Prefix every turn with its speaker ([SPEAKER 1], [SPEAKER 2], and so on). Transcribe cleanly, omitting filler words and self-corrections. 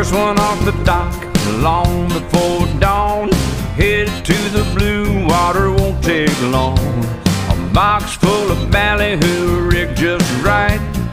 [SPEAKER 1] First one off the dock, long before dawn. Headed to the blue water, won't take long. A box full of ballyhoo